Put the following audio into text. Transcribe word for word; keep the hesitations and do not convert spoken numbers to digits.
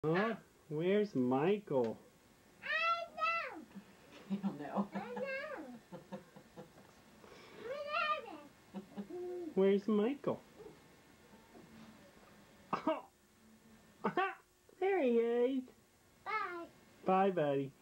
Oh, where's Michael? I know. You don't know. I know. Where's Michael? Oh, there he is. Bye. Bye, buddy.